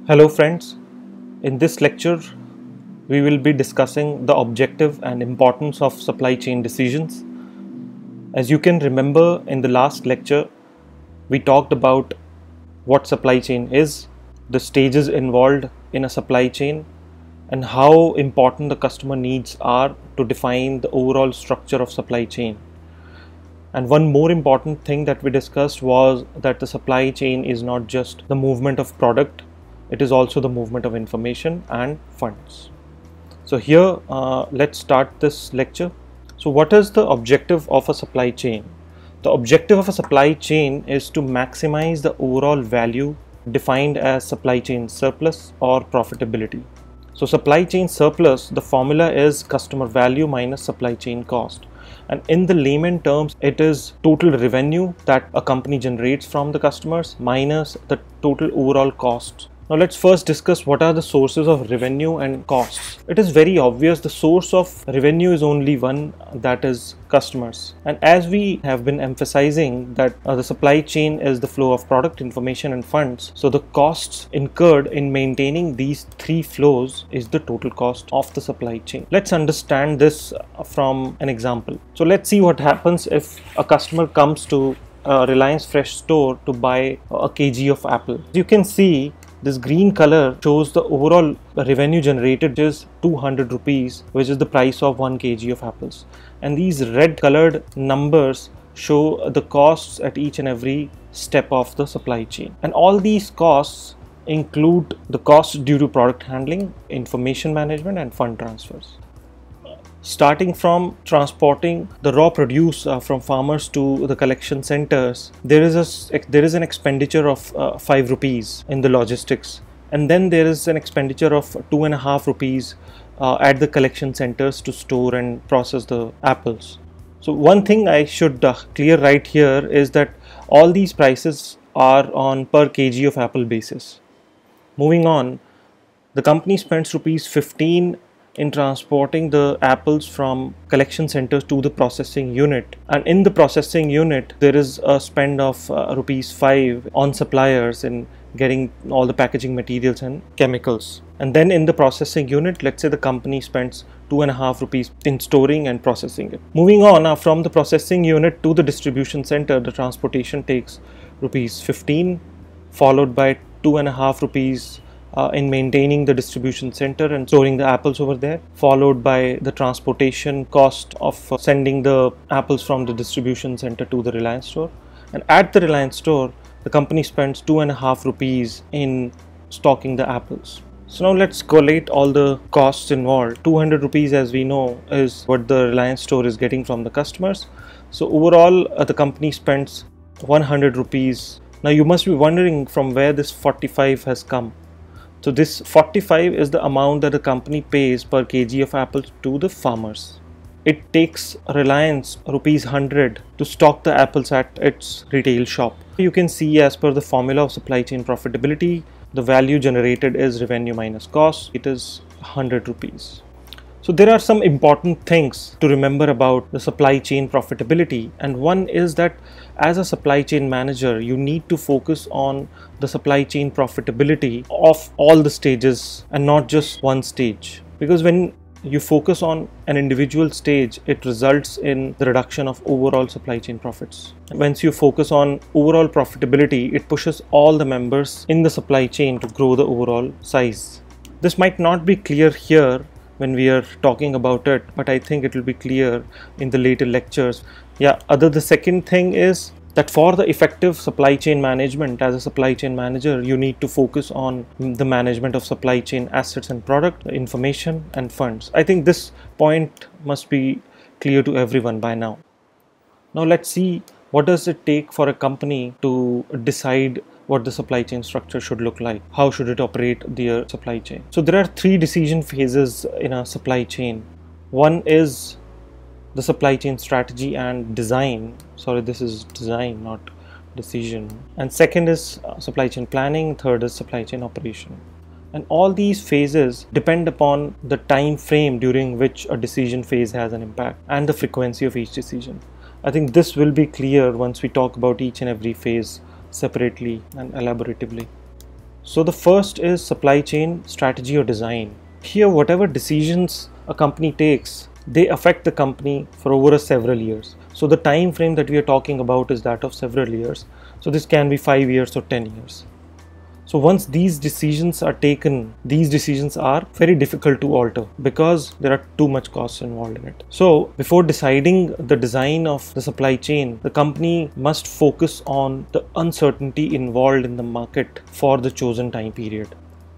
Hello friends, in this lecture we will be discussing the objective and importance of supply chain decisions. As you can remember, in the last lecture we talked about what supply chain is, the stages involved in a supply chain, and how important the customer needs are to define the overall structure of supply chain. And one more important thing that we discussed was that the supply chain is not just the movement of product, it is also the movement of information and funds. So here let's start this lecture. So what is the objective of a supply chain? The objective of a supply chain is to maximize the overall value defined as supply chain surplus or profitability. So supply chain surplus, the formula is customer value minus supply chain cost. And in the layman terms, it is total revenue that a company generates from the customers minus the total overall cost. Now let's first discuss what are the sources of revenue and costs. It is very obvious the source of revenue is only one, that is customers. And as we have been emphasizing that the supply chain is the flow of product, information and funds. So the costs incurred in maintaining these three flows is the total cost of the supply chain. Let's understand this from an example. So let's see what happens if a customer comes to a Reliance Fresh store to buy a kg of apple. You can see this green color shows the overall revenue generated is 200 rupees, which is the price of 1 kg of apples. And these red colored numbers show the costs at each and every step of the supply chain. And all these costs include the costs due to product handling, information management and fund transfers. Starting from transporting the raw produce from farmers to the collection centers, there is an expenditure of 5 rupees in the logistics, and then there is an expenditure of 2.5 rupees at the collection centers to store and process the apples. So one thing I should clear right here is that all these prices are on per kg of apple basis. Moving on, the company spends rupees 15 in transporting the apples from collection centers to the processing unit, and in the processing unit there is a spend of rupees 5 on suppliers in getting all the packaging materials and chemicals. And then in the processing unit, let's say the company spends 2.5 rupees in storing and processing it. Moving on, from the processing unit to the distribution center, the transportation takes rupees 15, followed by 2.5 rupees in maintaining the distribution center and storing the apples over there, followed by the transportation cost of sending the apples from the distribution center to the Reliance store. And at the Reliance store, the company spends 2.5 rupees in stocking the apples. So now let's collate all the costs involved. 200 rupees, as we know, is what the Reliance store is getting from the customers. So overall, the company spends 100 rupees. Now you must be wondering from where this 45 has come. So this 45 is the amount that the company pays per kg of apples to the farmers. It takes Reliance rupees 100 to stock the apples at its retail shop. You can see, as per the formula of supply chain profitability, the value generated is revenue minus cost. It is 100 rupees. So there are some important things to remember about the supply chain profitability, and one is that as a supply chain manager, you need to focus on the supply chain profitability of all the stages and not just one stage, because when you focus on an individual stage, it results in the reduction of overall supply chain profits. Once you focus on overall profitability, it pushes all the members in the supply chain to grow the overall size. This might not be clear here when we are talking about it, but I think it will be clear in the later lectures. The second thing is that for the effective supply chain management, as a supply chain manager, you need to focus on the management of supply chain assets and product, information and funds. I think this point must be clear to everyone by now. Now let's see, what does it take for a company to decide what the supply chain structure should look like? How should it operate their supply chain? So there are 3 decision phases in a supply chain. One is the supply chain strategy and design. Sorry, this is design, not decision. And second is supply chain planning. Third is supply chain operation. And all these phases depend upon the time frame during which a decision phase has an impact and the frequency of each decision. I think this will be clear once we talk about each and every phase separately and elaboratively. So the first is supply chain strategy or design. Here, whatever decisions a company takes, they affect the company for over several years. So the time frame that we are talking about is that of several years. So this can be 5 years or 10 years. So once these decisions are taken, these decisions are very difficult to alter because there are too much costs involved in it. So before deciding the design of the supply chain, the company must focus on the uncertainty involved in the market for the chosen time period.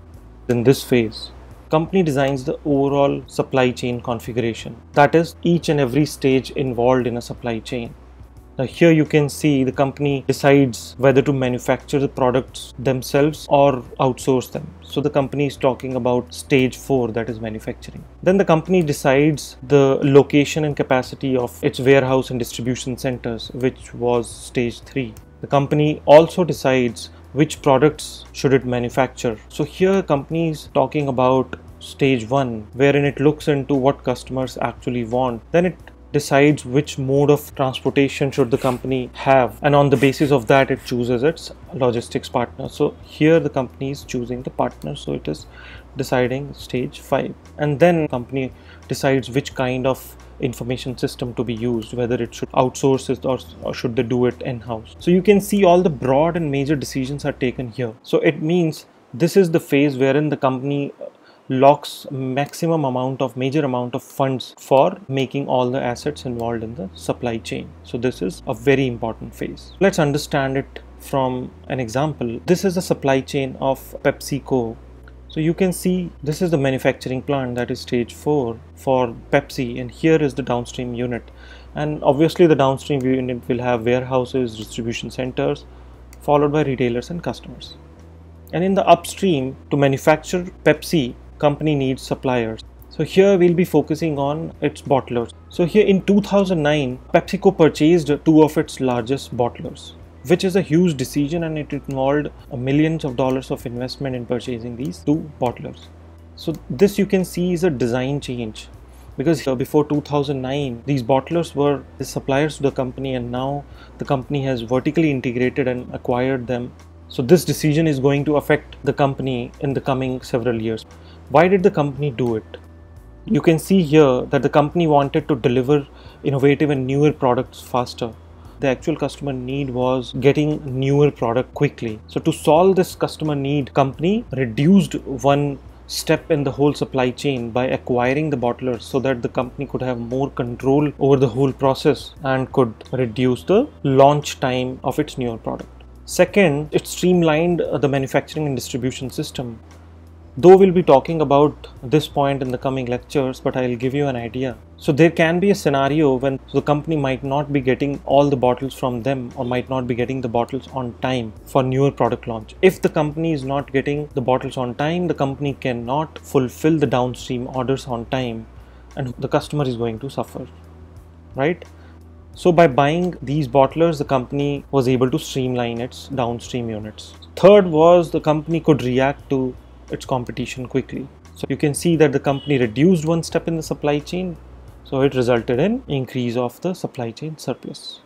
In this phase, company designs the overall supply chain configuration. That is each and every stage involved in a supply chain. Now here you can see the company decides whether to manufacture the products themselves or outsource them. So the company is talking about stage 4, that is manufacturing. Then the company decides the location and capacity of its warehouse and distribution centers, which was stage 3. The company also decides which products should it manufacture. So here company is talking about stage 1, wherein it looks into what customers actually want. Then it decides which mode of transportation should the company have, and on the basis of that it chooses its logistics partner. So here the company is choosing the partner, so it is deciding stage 5. And then company decides which kind of information system to be used, whether it should outsource it or should they do it in-house. So you can see all the broad and major decisions are taken here. So it means this is the phase wherein the company locks major amount of funds for making all the assets involved in the supply chain. So this is a very important phase. Let's understand it from an example. This is the supply chain of PEPSICO. So you can see this is the manufacturing plant, that is stage 4 for Pepsi, and here is the downstream unit. And obviously the downstream unit will have warehouses, distribution centers, followed by retailers and customers. And in the upstream, to manufacture Pepsi, company needs suppliers. So here we'll be focusing on its bottlers. So here in 2009, PepsiCo purchased 2 of its largest bottlers, which is a huge decision, and it involved millions of dollars of investment in purchasing these 2 bottlers. So this you can see is a design change, because before 2009 these bottlers were the suppliers to the company, and now the company has vertically integrated and acquired them. So this decision is going to affect the company in the coming several years. Why did the company do it? You can see here that the company wanted to deliver innovative and newer products faster. The actual customer need was getting newer product quickly. So to solve this customer need, company reduced one step in the whole supply chain by acquiring the bottlers, so that the company could have more control over the whole process and could reduce the launch time of its newer product. Second, it streamlined the manufacturing and distribution system. Though we'll be talking about this point in the coming lectures, but I'll give you an idea. So there can be a scenario when the company might not be getting all the bottles from them, or might not be getting the bottles on time for newer product launch. If the company is not getting the bottles on time, the company cannot fulfill the downstream orders on time, and the customer is going to suffer, right? So by buying these bottlers, the company was able to streamline its downstream units. Third was the company could react to its competition quickly. So you can see that the company reduced one step in the supply chain, so it resulted in increase of the supply chain surplus.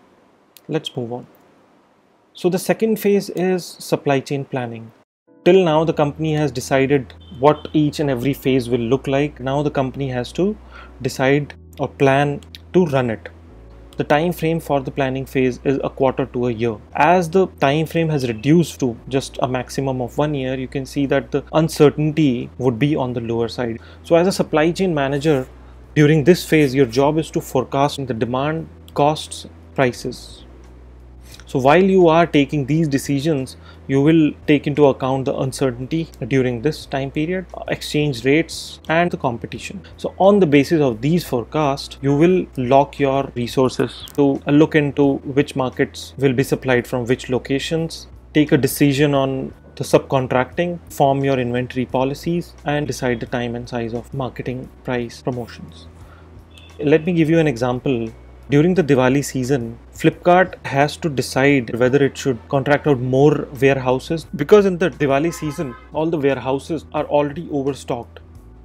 Let's move on. So the second phase is supply chain planning. Till now the company has decided what each and every phase will look like. Now the company has to decide or plan to run it. The time frame for the planning phase is a quarter to a year. As the time frame has reduced to just a maximum of 1 year, you can see that the uncertainty would be on the lower side. So as a supply chain manager, during this phase, your job is to forecast the demand, costs, prices. So while you are taking these decisions, you will take into account the uncertainty during this time period, exchange rates, and the competition. So on the basis of these forecasts, you will lock your resources to look into which markets will be supplied from which locations, take a decision on the subcontracting, form your inventory policies, and decide the time and size of marketing, price, promotions. Let me give you an example. During the Diwali season, Flipkart has to decide whether it should contract out more warehouses, because in the Diwali season, all the warehouses are already overstocked.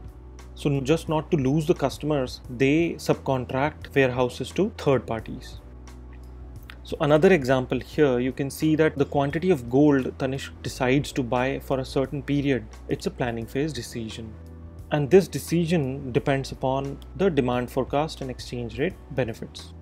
So just not to lose the customers, they subcontract warehouses to third parties. So another example here, you can see that the quantity of gold Tanishq decides to buy for a certain period, it's a planning phase decision. And this decision depends upon the demand forecast and exchange rate benefits.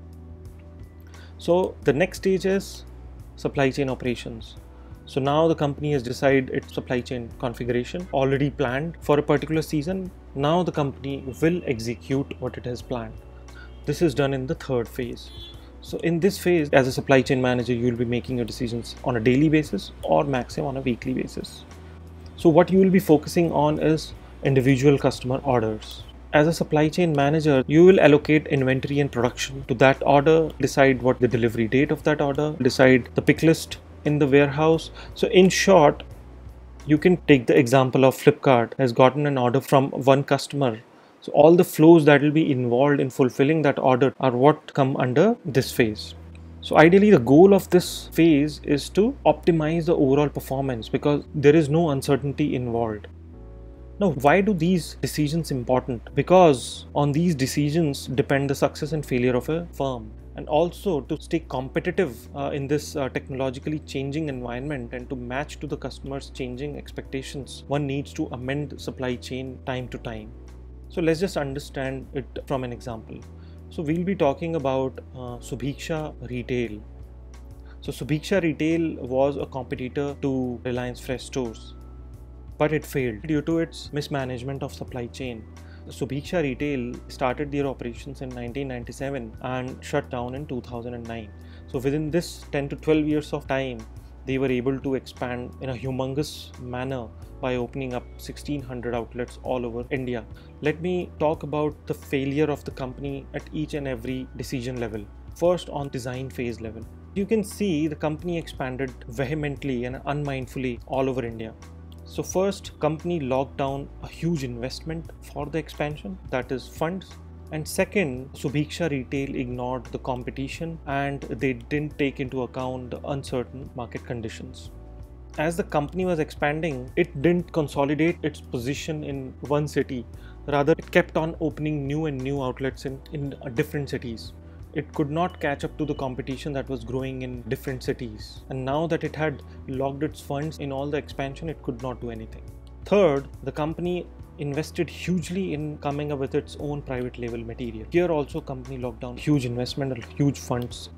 So the next stage is supply chain operations. So now the company has decided its supply chain configuration already planned for a particular season. Now the company will execute what it has planned. This is done in the third phase. So in this phase, as a supply chain manager, you will be making your decisions on a daily basis or maximum on a weekly basis. So what you will be focusing on is individual customer orders. As a supply chain manager, you will allocate inventory and production to that order, decide what the delivery date of that order, decide the pick list in the warehouse. So in short, you can take the example of Flipkart has gotten an order from one customer. So all the flows that will be involved in fulfilling that order are what come under this phase. So ideally, the goal of this phase is to optimize the overall performance because there is no uncertainty involved. Now, why do these decisions important? Because on these decisions depend the success and failure of a firm. And also to stay competitive in this technologically changing environment and to match to the customer's changing expectations, one needs to amend supply chain time to time. So let's just understand it from an example. So we'll be talking about SUBHIKSHA Retail. So SUBHIKSHA Retail was a competitor to Reliance Fresh Stores, but it failed due to its mismanagement of supply chain. SUBHIKSHA Retail started their operations in 1997 and shut down in 2009. So within this 10 to 12 years of time, they were able to expand in a humongous manner by opening up 1600 outlets all over India. Let me talk about the failure of the company at each and every decision level. First, on design phase level. You can see the company expanded vehemently and unmindfully all over India. So first, company locked down a huge investment for the expansion, that is funds. And second, SUBHIKSHA Retail ignored the competition and they didn't take into account the uncertain market conditions. As the company was expanding, it didn't consolidate its position in one city. Rather, it kept on opening new and new outlets in different cities. It could not catch up to the competition that was growing in different cities. And now that it had locked its funds in all the expansion, it could not do anything. Third, the company invested hugely in coming up with its own private label material. Here also company locked down huge investment and huge funds.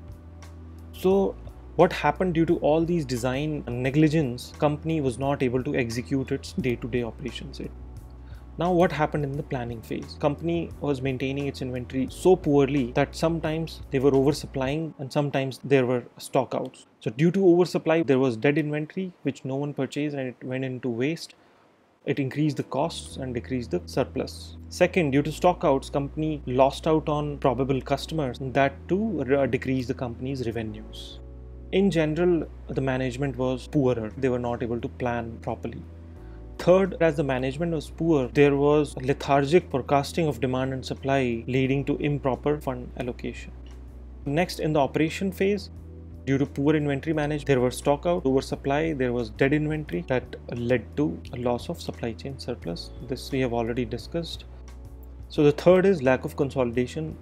So what happened due to all these design negligence, company was not able to execute its day-to-day operations. Now what happened in the planning phase? Company was maintaining its inventory so poorly that sometimes they were oversupplying and sometimes there were stockouts. So due to oversupply, there was dead inventory which no one purchased and it went into waste. It increased the costs and decreased the surplus. Second, due to stockouts, company lost out on probable customers and that too decreased the company's revenues. In general, the management was poorer. They were not able to plan properly. Third, as the management was poor, there was lethargic forecasting of demand and supply leading to improper fund allocation. Next, in the operation phase, due to poor inventory management, there was stockout, oversupply, there was dead inventory that led to a loss of supply chain surplus. This we have already discussed. So the third is lack of consolidation.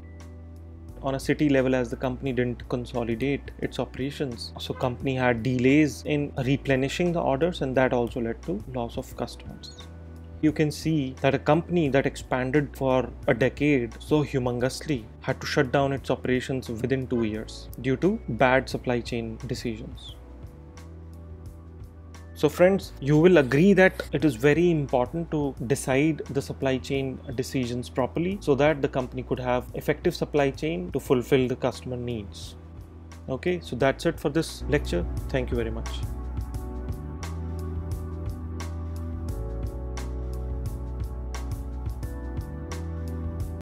On a city level, as the company didn't consolidate its operations, so company had delays in replenishing the orders and that also led to loss of customers. You can see that a company that expanded for a decade so humongously had to shut down its operations within 2 years due to bad supply chain decisions. So friends, you will agree that it is very important to decide the supply chain decisions properly so that the company could have effective supply chain to fulfill the customer needs. Okay, so that's it for this lecture. Thank you very much.